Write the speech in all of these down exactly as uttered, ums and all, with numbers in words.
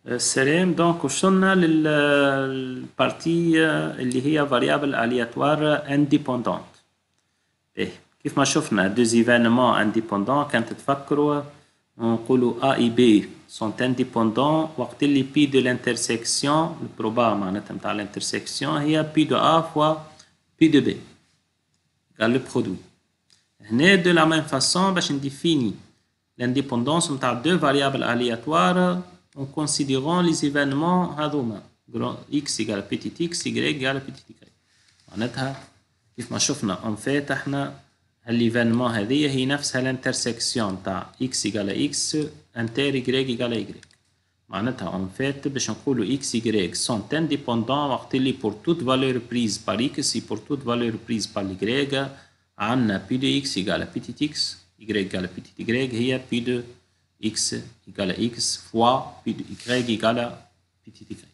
السلام. دونك وصلنا للبارتي اللي هي variable aléatoire indépendante. إيه كيف ما شفنا deux événements indépendants كانت تفكروا نقولوا A et B sont indépendants وقت اللي P de l'intersection البروبا معناتها متاع l'intersection هي P de A fois P de B égale le produit. هنا de la même façon باش نديفيني l'indépendance متاع deux variables aléatoires en considérant les événements هذوما x égale petit x y égale petit y. معناتها كيف ما شفنا en fait احنا هالإيفينمون هذه هي نفسها الانترسكسيون تاع x égale x inter y égale y. معناتها en fait باش نقولوا x y sont indépendants وقت اللي pour toute valeur prise par x et pour toute valeur prise par y عندنا p de x égale petit x y égale petit y هي p de x égale x fois p de y égale petit y.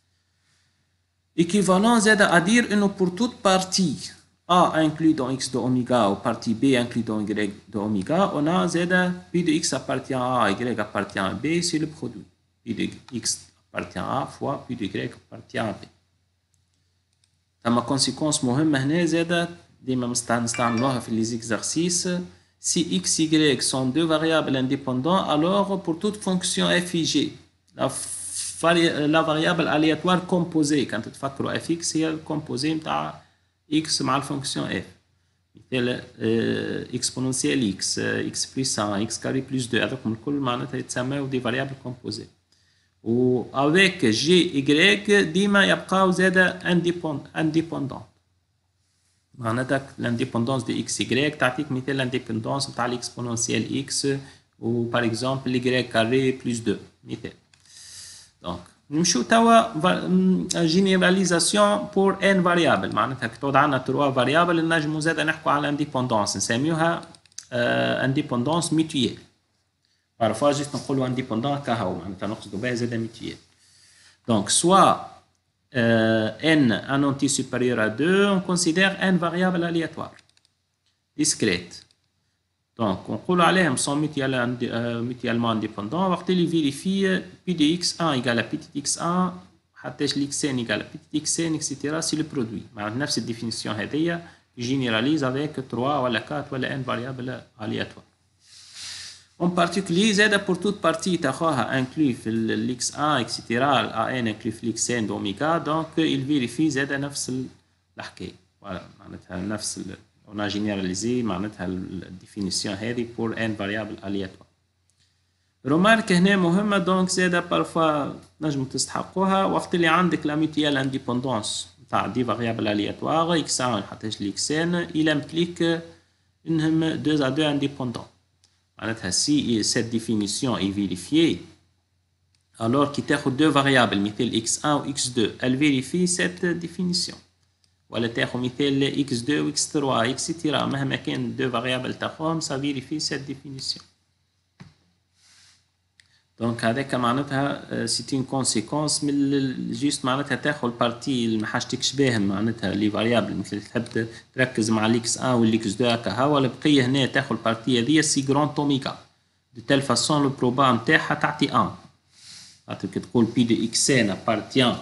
Équivalent z à dire que pour toute partie A inclus dans x de oméga ou partie B inclus dans y de oméga, on a z p de x appartient à A, y appartient à B, c'est le produit. P de x appartient à A fois p de y appartient à B. ثم conséquence مهمة هنا زادة ديما نستعملوها في les exercices. Si x, y sont deux variables indépendantes, alors pour toute fonction f et g, la, la variable aléatoire composée, quand tu fais fx, c'est le composé de x مع la fonction f. مثال exponentielle x, x plus un, x carré plus deux, avec الكل معناتها يتسموا des variables composées. و avec g, y ديما يبقاو زادة indépendant. معناتها l'indépendance de x y تعطيك مثال l'indépendance نتاع l'exponentielle x و par exemple y carré plus deux مثال. دونك نمشيو توا généralisation pour n variable معناتها كتعود عندنا trois variable نجمو زادا نحكوا على indépendance نسميوها indépendance mutuelle. parfois juste نقولوا indépendant كهو معناتها نقصدوا بها زادا mutuelle. donc soit Euh, n un entier supérieur à deux, on considère n variables aléatoires discrètes. Donc, on dit qu'elles sont mutuellement indépendantes. On va vérifier p de x un égale à petit x un, xn égale à petit xn, et cetera. C'est le produit. Maintenant, cette définition généralise avec trois ou quatre ou n variables aléatoires. En particulier, Z pour toute partie inclus l'x un, et cetera. An inclus l'xn d'oméga, donc il vérifie Z نفس الحكاية. Voilà, نفس on a généralisé معناتها la définition هذه pour n variable aléatoire. remarque هنا مهمة donc Z parfois نجم تستحقوها وقت اللي عندك la mutuelle indépendance تاع دي variable aléatoire x un حتى l'xn il implique إنهم deux à deux indépendants. Si cette définition est vérifiée, alors qu'il y a deux variables, x un ou x deux, elle vérifie cette définition. Ou elle a x deux ou x trois, et cetera. Même si deux variables, ça vérifie cette définition. Donc, c'est une conséquence, mais juste تاخذ البارتي اللي ما حاجتكش بهم معناتها لي فاريابل مثل تحب تركز مع الاكس un والاكس deux هكا هو البقيه هنا تاخذ البارتي هذيا سي جراند اوميغا دو تيل فاسون لو بروبا نتاعها تعطي واحد. خاطر كي تقول بي دو اكس ان ابارتيان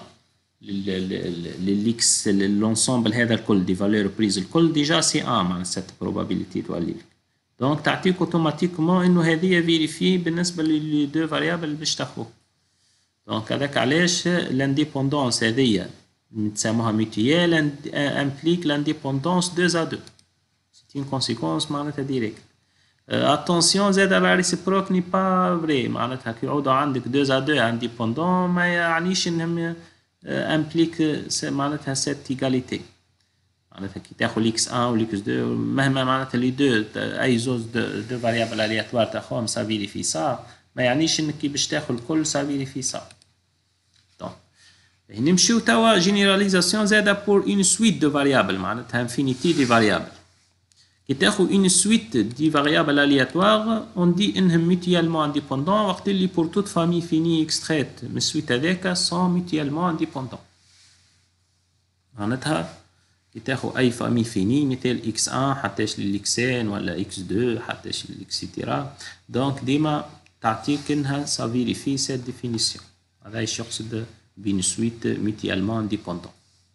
للاكس لونسومبل هذا الكل دي فالور بريز الكل ديجا سي واحد معناتها سيت بروبابيليتي تولي لك. دونك تعطيك اوتوماتيكمون انه هذه فيريفي بالنسبه لي دو فاريابل اللي باش تاخذوه. دونك هذاك علاش لانديبوندونس هذيا نسموها ميتيال امبليك لانديبوندونس deux à deux. سي une conséquence معناتها ديريكت. اتونسيون زاد لا ريسيبروك ني با فري معناتها كي يعودوا عندك deux à deux انديبوندون ما يعنيش انهم امبليك معناتها سيت ايغاليتي. معناتها كي تاخذ الاكس un و الاكس deux مهما معناتها لي دو اي زوز دو فاريابل الياتوار تاخذهم سا فيريفي سا ما يعنيش انك كي باش تاخذ الكل سا فيريفي سا. دونك نمشيو توا جينيراليزاسيون زاده بور اون سويت دو فاريابل معناتها انفينيتي دي فاريابل. كي تاخذ اون سويت دي فاريابل الياتوار اون دي انهم ميتيالمون انديبوندون وقت اللي بور توت فامي فيني اكستريت من السويت هذاك سون ميتيالمون انديبوندون. معناتها كي تاخذ اي فامي فيني مثل x un حتىش للxn ولا x deux حتىش للإكسيتيرا. دونك ديما تعطيك انها سا فيريفي سيت ديفينيسيون. هذا ايش يقصد بين سويت mutuellement dépendant.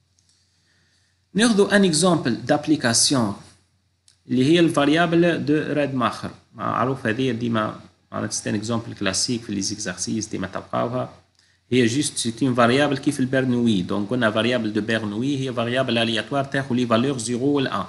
ناخذ ان اكزامبل دابليكاسيون اللي هي الفاريابل دو ريدماخر. معروف هذه ديما معناتها سي ان اكزامبل كلاسيك في لي زيكزارسيس ديما تلقاوها. هي جوست سي اون فاريابل كيف البرنوي. دونك قلنا فاريابل دو برنوي هي فاريابل الياتوار تاخذ لي فالور صفر وال1.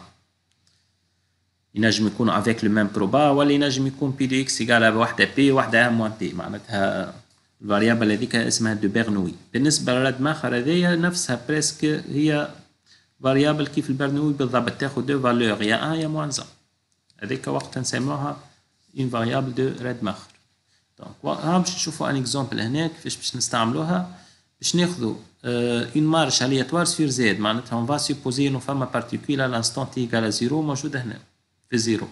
ينجم يكون افيك لو ميم بروبا ولا ينجم يكون بي دو اكس ايكال واحده بي واحده ام موان بي. معناتها الفاريابل هذيك اسمها دو برنوي. بالنسبه للريدماخر هذيا نفسها بريسك هي فاريابل كيف البرنوي بالضبط تاخذ دو فالور يا ان يا موان ان. هذيك وقتها نسموها اون فاريابل دو ريدماخر. دونك ها باش نشوفوا ان اكزامبل هنا كيفاش باش نستعملوها. باش ناخذوا اون مارش الياتوار سور زد. معناتها اون فا سوبوزي انه فما بارتيكول على لانستون تي ايكال زيرو موجوده هنا في زيرو.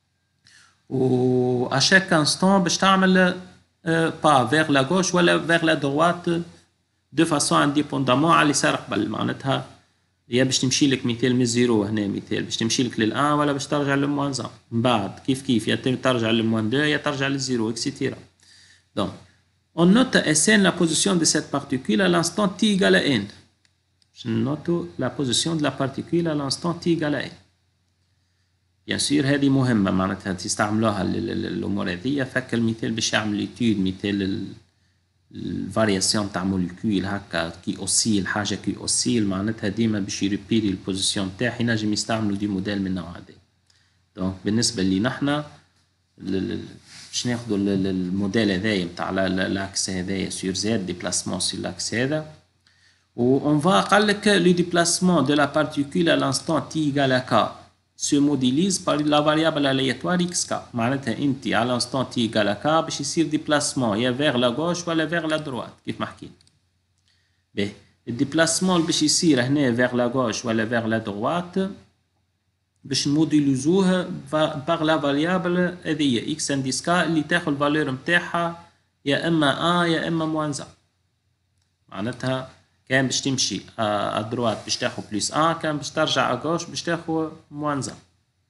و ا شاك انستون باش تعمل با فيغ لا غوش ولا فيغ لا دروات دو فاسون انديبوندامون على اللي صار قبل. معناتها يا باش تمشي لك مثال من الزيرو هنا مثال باش تمشي لك للان ولا باش ترجع للموان زان. من بعد كيف كيف يا ترجع للموان دو يا ترجع للزيرو اكسيتيرا. دونك on note Sn la position de cette particule à l'instant t égale à n. Je note la position de la particule à l'instant t égale à n. Bien sûr هذه مهمة معناتها تستعملوها الأمور هذيا. فك المثال باش يعمل ليتود مثال الفارياسيون تاع موليكول هكا كي اوسيل حاجة كي اوسيل معناتها ديما باش يريبيري البوزيسيون تاعي ينجم يستعملوا دي موديل من النوع هذا. دونك بالنسبة لي نحنا باش ناخذوا الموديل هذايا نتاع لاكس هذايا سور زد ديبلاسمون سور لاكس هذا. و اون فا قال لك لو ديبلاسمون دو لا بارتيكول ا لانستون تي ايكال ا كا se modélise par la variable aléatoire xk. معناتها انت على لانستون تي ايكال ا كا باش يصير ديبلاسمون يا فيغ لا غوش ولا فيغ لا دروات كيف ما حكينا. باهي الديبلاسمون باش يصير هنا فيغ لا غوش ولا فيغ لا دروات باش نموديليزوه باغ لا فاريابل هذيا اكس انديس كا اللي تاخذ الفالور نتاعها يا اما ان يا اما موان ان. معناتها كان باش تمشي ا دروات باش تاخذ بلس ان كان باش ترجع ا غوش باش تاخذ موان ان.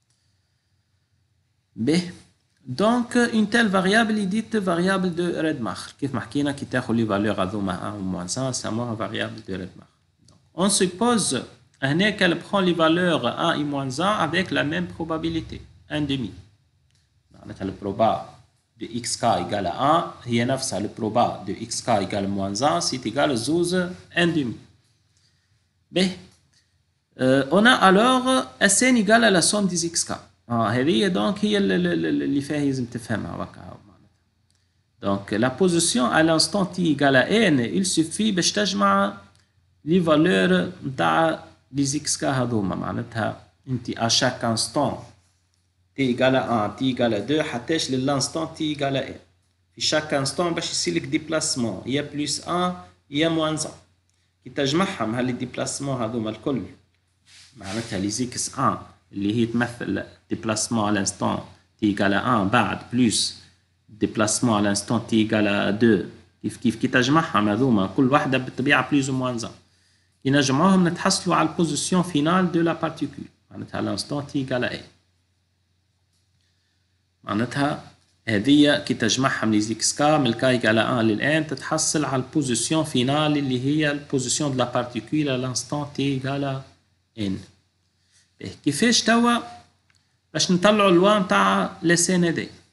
ب دونك اون تيل فاريابل ديت فاريابل دو ريدماخر كيف ما حكينا كي تاخذ لي فالور هذوما ان و موان ان سموها فاريابل دو ريدماخر. اون سوبوز هنا qu'elle prend les valeurs un et moins un avec la même probabilité un demi. معناتها البروبا de xk égale à un هي نفسها البروبا de xk égale moins un c'est égal زوز un demi. به on a alors Sn égale à la somme des xk. اه هذه دونك هي اللي فيها لازم تفهمها هكا. دونك la position à l'instant t égale à n il suffit باش تجمع لي فالور نتاع لي زيكس كا هذوما. معناتها انت ا شاك انستون تي ايكال واحد تي ايكال اثنين حتىش للانستون تي ايكال ان. في شاك انستون باش يصير لك ديبلاسمون يا بلس واحد يا موان واحد. كي تجمعهم هاللي ديبلاسمون هذوما الكل معناتها لي زيكس واحد اللي هي تمثل ديبلاسمون على الانستون تي ايكال واحد بعد بلس ديبلاسمون على الانستون تي ايكال اثنين كيف كيف كي تجمعهم هذوما كل واحدة بالطبيعة بلس موان واحد ينجمعوهم نتحصلوا على البوزيسيون فينال دو لا بارتيكول. معناتها لانستون تي ايكال اي. معناتها هذيا كي تجمعهم لي زيكس كا من الكا ايكال واحد للان تتحصل على البوزيسيون فينال اللي هي البوزيسيون دو لا بارتيكول لانستون تي ايكال ان. كيفاش توا باش نطلعوا اللوا نتاع لسان هذا.